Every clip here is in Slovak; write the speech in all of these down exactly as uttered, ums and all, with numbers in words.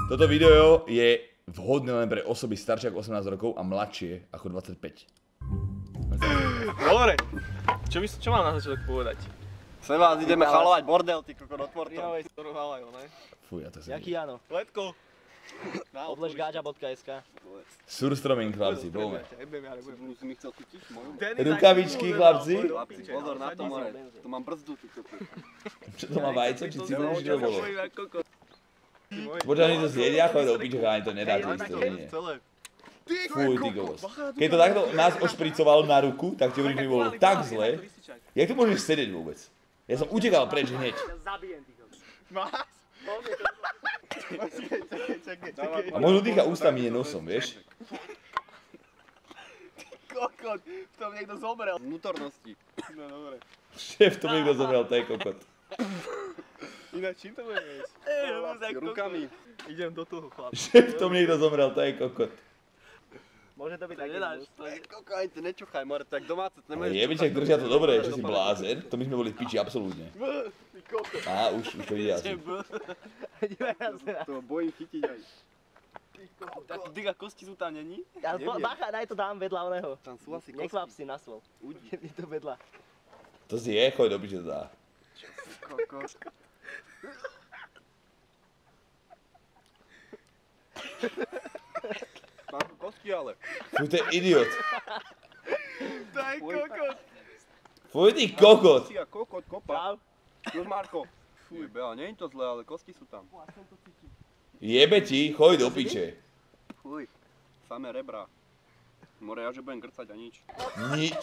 Toto video je vhodné len pre osoby staršie ako osemnásť rokov a mladšie ako dvadsaťpäť. Dobre, čo, by, čo mám na začiatok povedať? Sem vás ideme chalovať bordel, ty kokot, otvor to. Joj, to rohalajú, ne? Fuj, ja to som... Jaký áno? Letko! Oblež gaďa bodka es ká. Surstroming, chlapci, poďme. Si mi chcel chytiť moju? Rukavičky, chlapci. Chlapci, pozor na to, more. To mám brzdu, ty kokot. Čo to má vajce, či cibuľu, či to bolo? Počkaj, oni to zjedia, choď do piče, ani to nedáte isto, nie. Fuj, ty kokos. Keď to takto nás ošpricoval na ruku, tak ti hovorím, že by bolo tak zle. Jak tu môžeš sedieť vôbec? Ja som utekal preč hneď. Zabijem, ty kokos. Máš? A možno dýcha ústami, nie nosom, vieš? Kokot, v tom niekto zomrel. Vnútornosti. No dobre. Šéf, to niekto zomrel, to je kokot. Ináč čím to budeme jesť? Rukami. Idem do toho, chlap. Šéf, to niekto zomrel, to je kokot. Môže to byť taký bus. Koko, aj ty nečuchaj, more, tak domáce, to nemôžeš. Jebiček držia to dobre, čo si blázen. To my sme boli v piči, absolútne. Ty kokot. Á, už, už to ide asi. To bojím chytiť aj. Tak dyga kosti sú tam, není? Ja, bacha, daj to dám vedľa oného. Tam sú asi kosti. Nekvap si na stôl. Je to vedľa. To si je, choď do piče to dá. Koko. Mám tu kosti, ale. Fuj, to je idiot. To je kokot. Fuj, ty kokot. Kosti a kokot, kopa. Čau. Čus, Marko. Fuj, Bea, nie je to zlé, ale kosti sú tam. Jebe ti, choď do piče. Fuj, samé rebra. More, ja že budem grcať a nič. Nič.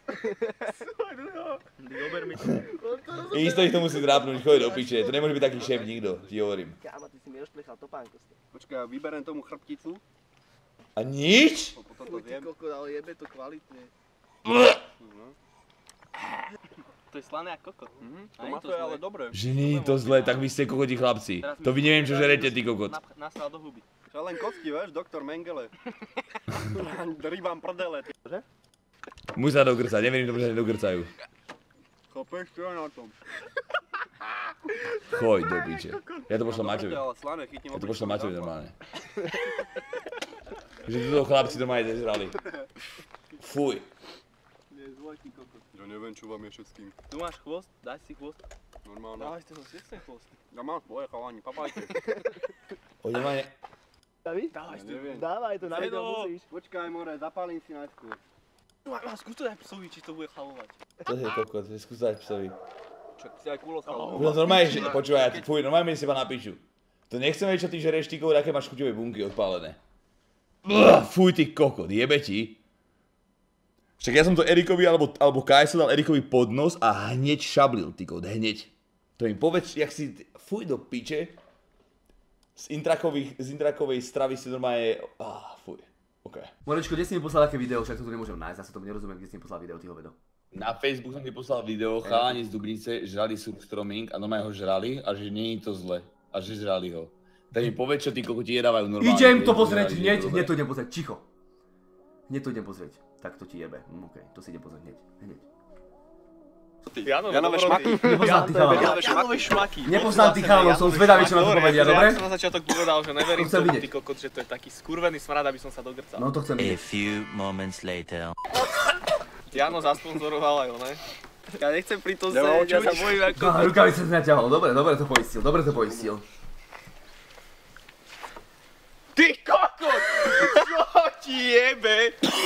Dober mi to. Isto ich to musí drápnuť, choď do piče. To nemôže byť taký šéf nikto, ti hovorím. Kámo, ty si mi rozplechal topánko. Počkaj, ja vyberiem tomu chrbticu. A nič? Potom to zjem. Kokot, ale jebe to kvalitne. No. To je slané ako kokot. To má to je ale dobré. Že nie je to zlé, tak vy ste kokoti chlapci. To vy neviem, čo žerete, ty kokot. Nasral do huby. Čo len kosti, vieš, doktor Mengele. Rýbam prdele, ty. Musia dogrcať, neverím tomu, že nedogrcajú. Chápeš, čo je na tom? Choď do piče. Ja to pošlem Maťovi. Ale slané, chytím Ja to pošlem Maťovi normálne. Že tuto chlapci doma aj nežrali. Fuj. Nie, zvoj ty kokot. Ja neviem, čo vám je všetkým. Tu máš chvost, daj si chvost. Normálne. Dávaj si to si ten chvost. Ja mám svoje chalani, papajte. Poď normálne. David? Dávaj si to. Neviem. Dávaj to, na video Zedo. musíš. Počkaj, more, zapálím si najskôr. Má, skús to daj psovi, či to bude chalovať. To je kokot, to je skúsať psovi. Čo, si aj kúlo schal. Už normálne, že, počúvaj, ja ti fuj, normálne mi si iba napíšu. To nechcem vedieť, čo ty žereš, ty kokot, aké máš chuťové bunky odpálené. Ugh, fuj, ty kokot, jebe ti. Však ja som to Erikovi alebo, alebo Kajso dal Erikovi pod nos a hneď šablil, ty kokot, hneď. To im povedz, jak si, fuj do piče. Z intrakových, z intrakovej stravy si normálne, ah, fuj. OK. Morečko, kde si mi poslal aké video? Však toto nemôžem nájsť, zase tomu nerozumiem, kde si mi poslal video, ty hovedo. Na Facebook som ti poslal video, chalani z Dubnice žrali surstroming a normálne ho žrali a že nie je to zle. A že žrali ho. Tak mi povedz, čo tí kokoti jedávajú normálne. Idem to pozrieť, hneď, hneď to idem pozrieť, ticho. Hneď to idem pozrieť, tak to ti jebe, hm, okej, to si idem pozrieť hneď, hneď. Janové šmaky. Nepoznám tých chalanov. Janové šmaky. Nepoznám tých chalanov, som zvedavý, čo na to povedia, dobre? Ja som na začiatok povedal, že neverím To chcem tomu, vidieť. ty kokot, že to je taký skurvený smrad, aby som sa dogrcal. No to chcem A vidieť. few moments later. Jano zasponzoroval aj, ne? Ja nechcem pri tom Nemám sedieť, ja sa čo bojím ako... No, rukavice si naťahol, dobre, dobre to poistil, dobre to poistil. Ty kokot! Čo ti jebe?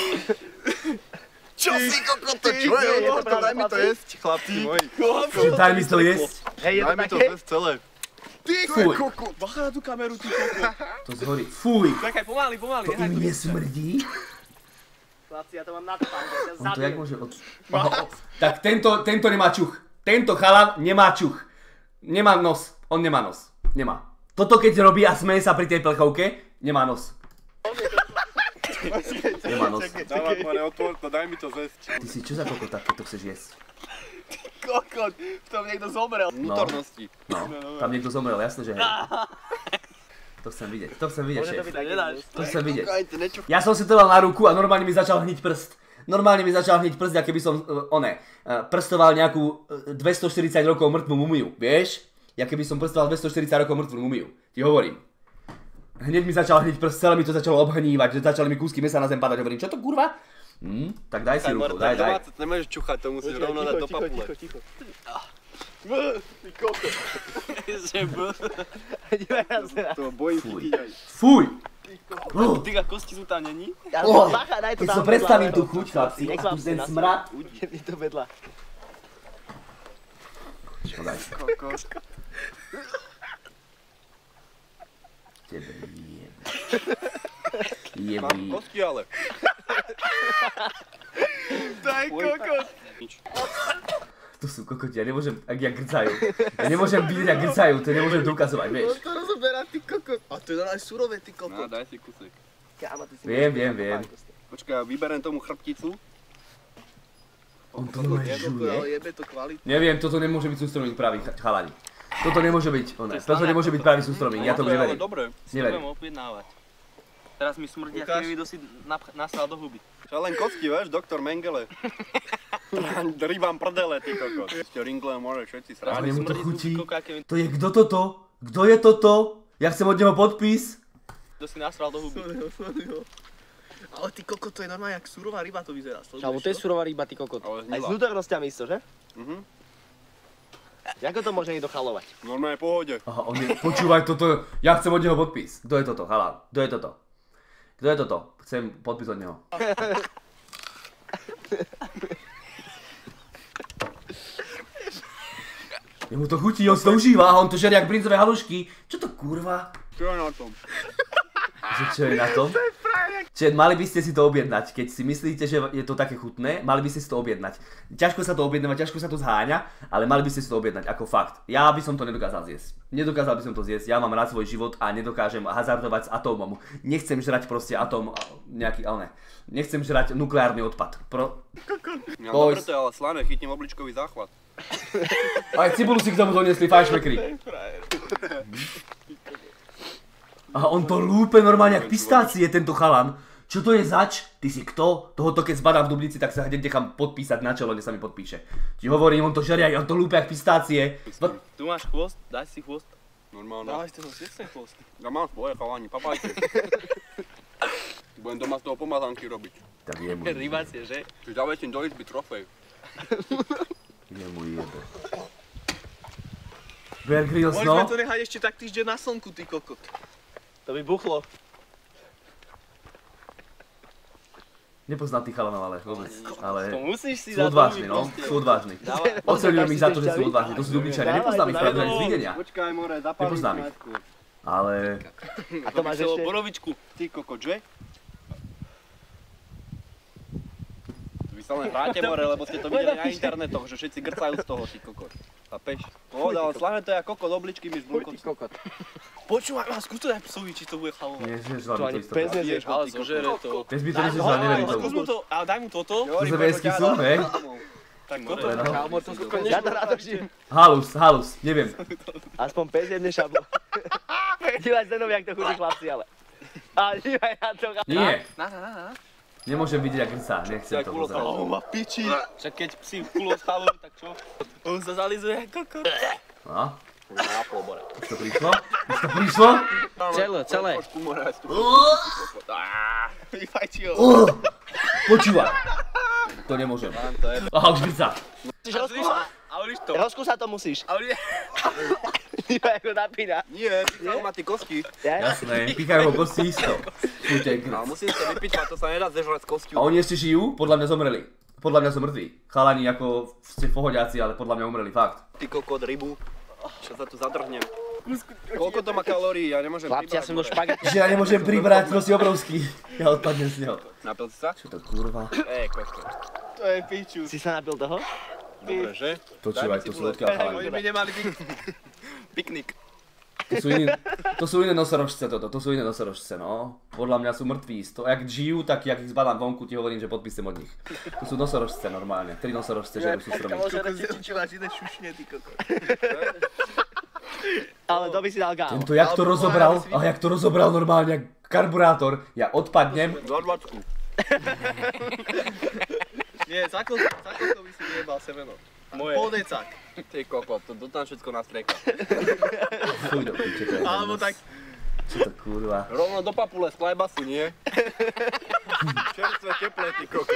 Čo si kokot, to čo je? Daj mi to jesť, chlapci moji. Daj mi to jesť. Hej, je to Daj mi to také? jesť celé. Ty Fuj. kokot! Bacha na tú kameru, ty kokot. To zhorí, fuj. Čakaj, pomaly, pomaly, To nehaj im to. nesmrdí? Chlapci, ja to mám na topánko, ja On to jak zabijem. môže od... Oho, o- Tak tento, tento nemá čuch. Tento chalan nemá čuch. Nemá nos, on nemá nos. Nemá. Toto keď robí a smeje sa pri tej plechovke, nemá nos. Nemá nos. Dávaj, more, otvor to, daj mi to zjesť. Ty si čo za kokota, keď to chceš jesť? Kokot, v tom niekto zomrel. Vnútornosti. No, tam niekto zomrel, jasné, že hej. To chcem vidieť, to chcem vidieť, Môže to šéf. byť taký bus. To chcem vidieť. Aj ty nečuchaj. Ja som si to dal na ruku a normálne mi začal hniť prst. Normálne mi začal hniť prst, aké by som, uh, one, uh, prstoval nejakú uh, dvestoštyridsať rokov mŕtvu mumiu, vieš? Ja keby som prstoval dvestoštyridsať rokov mŕtvu mumiu, ti hovorím. Hneď mi začal hneď prst, celé mi to začalo obhnívať, že začali mi kúsky mesa na zem padať, hovorím, čo to kurva? Hm, tak daj si ruku, daj, daj. Nemôžeš čuchať, to musíš rovno dať do papule. Ticho, ticho, ticho. Ty koko. Že b... Dívaj na zem. To bojím chytiť aj. Fuj! Ty a kosti sú tam, není? Ja Oh, bacha, daj to keď tam si vedľa, predstavím ale- tú chuť, chlapci, Nech a vám tu si ten na smrad. Je mi to vedľa. Čo daj? Kokos. Tebe jebe. Mám Jebí. kosti ale. Daj kokos. To sú kokoti, ja nemôžem, ak ja grcajú. Ja nemôžem vidieť, ak grcajú, to nemôžem to ukazovať, vieš. To rozoberá, ty kokos. A to je aj surové, ty No, kokos. daj si kusek. Kámo, ty si Viem, môžeš viem, to viem. topánko s tým. Počkaj, ja vyberiem tomu chrbticu. On to normálne žuje. jebe to kvalitu. Neviem, toto nemôže byť sústromník pravý, chalani. Toto nemôže byť, oné, toto nemôže byť pravý sústromník, ja No, tomu to je ale neverím. dobre. Neverím. objednávať. Teraz mi smrdia, Ukáž. keby kto si napch- nasral do huby. Čo len kosti, vieš, doktor Mengele. Rýbam prdele, ty kokos. Ste ringle môže všetci Ale sráť. jemu to Smrdí chutí. zubko, aké mi- To je kto toto? Kto je toto? Ja chcem od neho podpis. Kto si nasral do huby. Ale ty kokos, to je normálne jak surová ryba to vyzerá. Alebo to je surová ryba, ty kokot. Ale Aj s hnila. vnútornosťami isto, že? Mhm. Ako to môže niekto chalovať? Normálne v pohode. Aha, on je, počúvaj toto, ja chcem od neho podpis. Kto je toto, halán? Kto je toto? Kto je toto? Chcem podpis od neho. Jemu to chutí, on si to užíva a on to žerie jak brinzové halušky. Čo to kurva? Čo je na tom? Že čo je na tom? Čiže mali by ste si to objednať, keď si myslíte, že je to také chutné, mali by ste si to objednať. Ťažko sa to objednáva, ťažko sa to zháňa, ale mali by ste si to objednať ako fakt. Ja by som to nedokázal zjesť. Nedokázal by som to zjesť, ja mám rád svoj život a nedokážem hazardovať s atómom. Nechcem žrať proste atóm, nejaký, ale ne. Nechcem žrať nukleárny odpad. Pro... Ja, Boys. dobre to je, ale slané, chytím obličkový záchvat. Aj cibulu si k tomu doniesli, fajšmekri. A on to lúpe normálne jak pistácie, tento chalan. Čo to je zač? Ty si kto? Tohoto keď zbadám v Dubnici, tak sa hneď nechám podpísať na čelo, kde sa mi podpíše. Ti hovorím, on to žeria, on to lúpe jak pistácie. Ba- Tu máš chvost, daj si chvost. Normálne. Dávaj si to si ten chvost. Ja mám svoje chalani, papajte. Budem doma z toho pomazánky robiť. Tak je mu Rybácie, že? Čiže zavesím do izby trofej. Je mu jebe. Bear Grylls, Môžeme no? to nechať ešte tak týždeň na slnku, ty kokot. To by buchlo. Nepoznám tých chalanov, ale vôbec. To Ale musíš si sú dať do odvážni, huby no. proste. Sú odvážni. Dávaj. Oceňujem ich za to, že sú odvážni. To sú Dubničania. Nepoznám ich pravdu ani z videnia. Počkaj, more, zapálím Nepoznám ich. najskôr. Ale... A to máš Chcelo ešte... borovičku. Ty kokot, že? Vy sa len hráte, more, lebo ste to videli na internetoch, že všetci grcajú z toho, ty kokot. Chápeš? Pohoda, ale slané to je ako kokot, obličky mi Fuj, ty zbúkot. kokot. Počúvaj, mám skús to dať psovi, či to bude chalovať. Nie, že To žlami to ani isto. pes nezješ. Ale zožere to. Pes by to nezžal, neverím Ale skús tomu. mu to, ale daj mu toto. To sa vesky sú, hej? Tak toto. Dobre, no. Kámo, to sú Ja to rád držím. Halus, halus, neviem. Aspoň pes jedne šablo. Dívaj Zdenovi, jak to chutí chlapci, ale. Ale dívaj na to. Nie, Na, na, na, na. nemôžem vidieť, ak sa, nechcem to pozerať. Oh, ma piči. Však keď psi kulo schalujú, tak čo? On sa zalizuje ako kokot. No. Už to prišlo? Už to prišlo? Celé, celé. Trošku more, aj tu. Vyfajči ho. Uh, počúvaj. To nemôžem. Aha, už grca. Musíš ho skúsať. A uliš to. Rozkúsať to musíš. A uliš. Dívaj, ako napína. Nie, pichajú ma ty kosti. Ja? Jasné, pichajú ho kosti isto. Chute Ale grc. musím to vypičovať, to sa nedá zežrať s kosťou. A oni ešte žijú? Podľa mňa zomreli. Podľa mňa sú mŕtvi. Chalani ako ste pohodiaci, ale podľa mňa umreli, fakt. Ty kokot, rybu. Čo sa tu zadrhnem? Koľko to má kalórií? Ja nemôžem Chlapci, ja som do špagety. Že ja nemôžem pribrať, proste obrovský. Ja odpadnem z neho. Napil si sa? Čo to kurva? Ej, kokot. To je piču. Si sa napil toho? Dobre, že? Počúvaj, to sú odkiaľ chalani. Oni by nemali byť piknik. To sú iní, to sú iné nosorožce toto, to sú iné nosorožce, no. Podľa mňa sú mŕtví. To, jak žijú, tak jak ich zbadám vonku, ti hovorím, že podpísem od nich. To sú nosorožce normálne, tri nosorožce žerú sú stromy. Čo máš iné šušne, ty kokot. Ale to by si dal gámo. Tento, jak to rozobral, a jak to rozobral normálne, jak karburátor, ja odpadnem. Za dvačku. Nie, zakol, zakol to by si vyjebal semeno. Moje. Pol decák. Ty kokot, to do tam všetko nastrieka. Fuj do piče, to je Alebo tak Čo to kurva? Rovno do papule z klajbasu, nie? Čerstvé teplé, ty koko.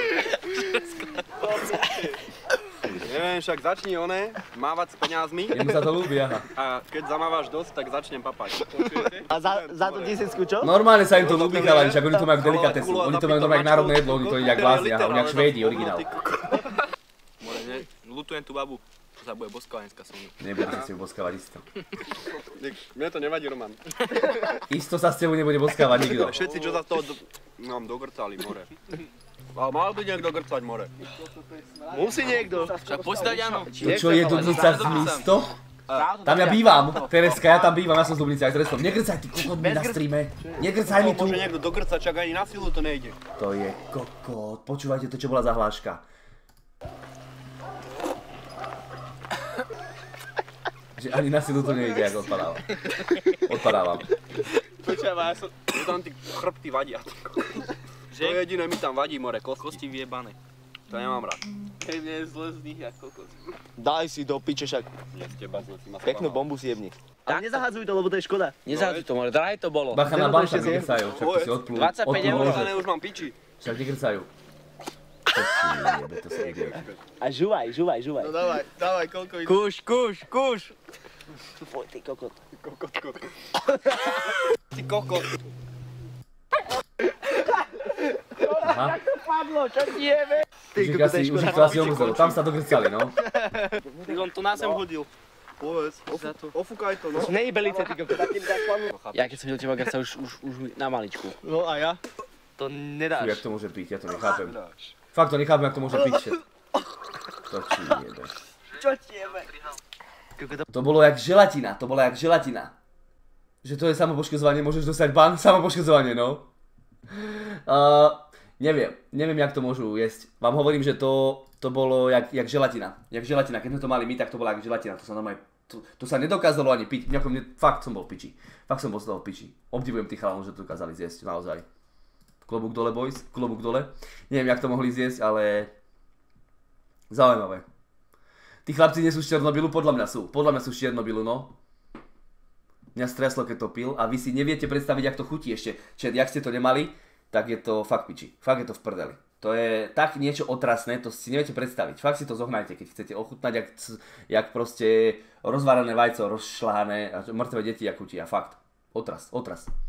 Neviem, však začni oné, mávať s peňazmi Jemu sa to ľúbi, aha. a keď zamávaš dosť, tak začnem papať. A za, za tú tisícku čo? Normálne sa im to ľúbi, chalani, však oni to majú delikatesu. Oni to majú normálne jak národné jedlo, oni to jedia jak vlastne, aha, oni jak Švédi, originál. More, ne, lutujem tú babu, čo sa bude boskávať dneska so mnou. Nebudete si ju boskávať isto. Mne to nevadí, Roman. Isto sa s tebou nebude boskávať nikto. Všetci, čo za toho do... nám dogrcali, more. Ale mal by niekto grcať, more. Musí niekto. Však postaviť áno. Čo je do Dubnica z místo? Tam ja bývam, Tereska, ja tam bývam, ja som z Dubnice aj Tereskom. Negrcaj ty kokot mi na streame. Negrcaj mi tu. Môže niekto dogrcať, čak ani na silu to nejde. To je kokot, počúvajte to, čo bola za hláška. Že ani na silu to nejde, ako odpadávam. Odpadávam. Počúvaj, ja som... Tu tam tí chrbty vadia. To jediné mi tam vadí, more, kosti. Kosti vyjebané. To nemám rád. Hej, mne je zle z nich, ako kokos. Daj si do piče však. Nie z teba zle, si ma Peknú spamal. bombu si jebni. Ale nezahadzuj to, lebo to je škoda. Nezahádzuj to, more, drahé to bolo. Bacha na banka negrcajú, však to si odplú. dvadsaťpäť eur. Odplú Ale lože. už mám piči. Však negrcajú. To si jebe, to si idiot. A žuvaj, žuvaj, žuvaj. No dávaj, dávaj, koľko ide. Kuš, kuš, kuš. Fuj, ty kokot. Kokotko. Ty kokot. Aha. Padlo, čo ti jebe? Ty Už ich kokot, to je asi, už škoda. ich to asi omrzelo, tam sa dogrcali, no. Ty on to na zem hodil. Povedz, ofu, ofúkaj to, no. Nej belice, ty kokot. Ja keď som videl teba grca už, už, už na maličku. No a ja? To Fú, nedáš. jak to môže byť, ja to nechápem. Fakt to nechápem, jak to môže byť. To ti jebe. Čo ti jebe? To bolo jak želatina, to bolo jak želatina. Že to je samopoškodzovanie, môžeš dostať ban, samopoškodzovanie, no. Uh, neviem, neviem, jak to môžu jesť. Vám hovorím, že to, to bolo jak, jak želatina. Jak želatina, keď sme to mali my, tak to bola jak želatina. To sa normálne, to, to sa nedokázalo ani piť. Nejakom, ne, fakt som bol v piči. Fakt som bol z toho v piči. Obdivujem tých chalanov, že to dokázali zjesť, naozaj. Klobúk dole, boys, klobúk dole. Neviem, jak to mohli zjesť, ale... Zaujímavé. Tí chlapci nie sú z Černobylu, podľa mňa sú. Podľa mňa sú z Černobylu, no. Mňa streslo, keď to pil a vy si neviete predstaviť, jak to chutí ešte. Čiže, jak ste to nemali, tak je to fakt piči. Fakt je to v prdeli. To je tak niečo otrasné, to si neviete predstaviť. Fakt si to zohnajte, keď chcete ochutnať, jak, jak proste rozvárané vajco, rozšľahané a mŕtve deti, jak chutí. A fakt. Otras, otras.